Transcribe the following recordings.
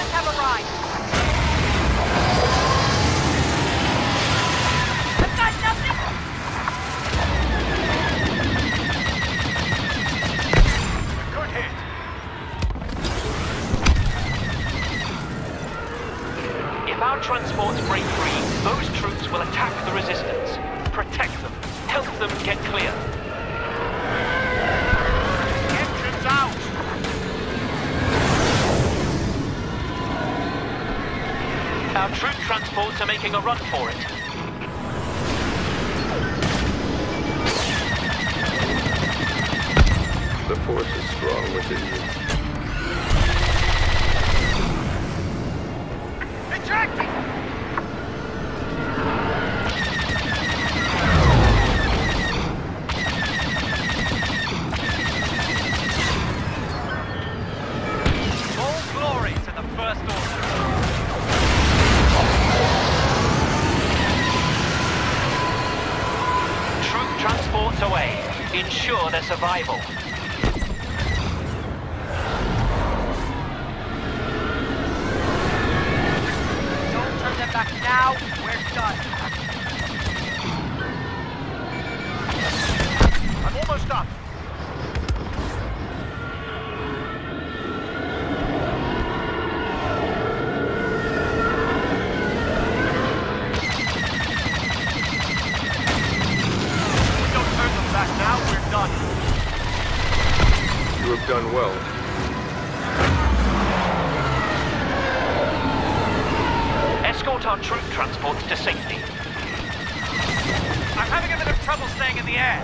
Reinforcements have arrived. I've got nothing. Good hit. If our transports break free, those troops will attack the resistance. Protect them. Help them get clear. Engines out. Our troop transports are making a run for it. The force is strong within you. Ejecting! All glory to the First Order. Troop transports away. Ensure their survival. Don't turn them back now. We're done. I'm almost done. Don't turn them back now, we're done. You have done well. Escort our troop transports to safety. I'm having a bit of trouble staying in the air.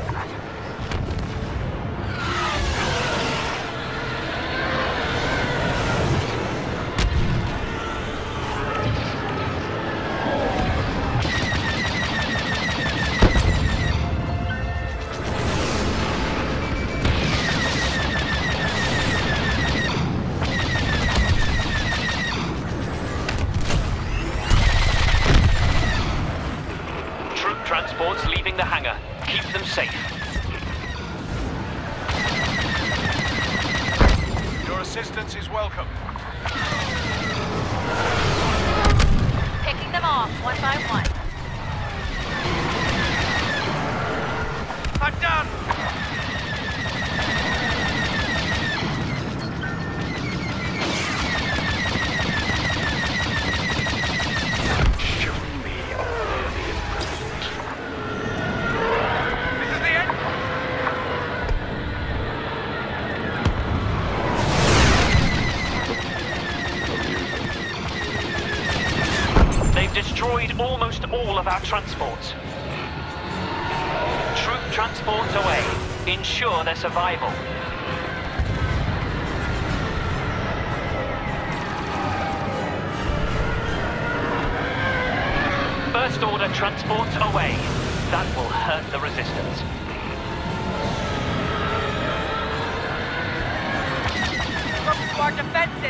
Troop transports leaving the hangar. Keep them safe. Your assistance is welcome. Picking them off one by one. I'm done! Show me all the improvement. This is the end! They've destroyed almost all of our transports. Troop transports away. Ensure their survival. First Order transports away. That will hurt the resistance. Look to our defenses.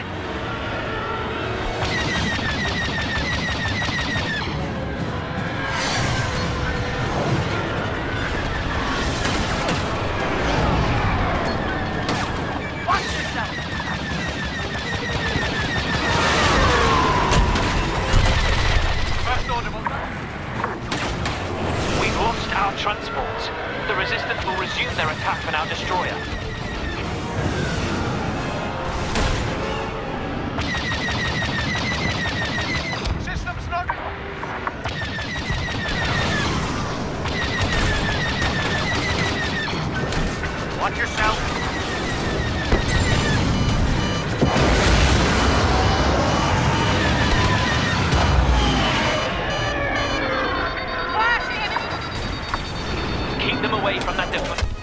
Watch yourself. First Order will... We've lost our transports. The resistance will resume their attack on our destroyer. Systems not... Watch yourself. Flashing enemy. Keep them away from that defense.